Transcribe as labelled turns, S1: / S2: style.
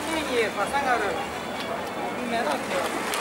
S1: 建议把3个人没到。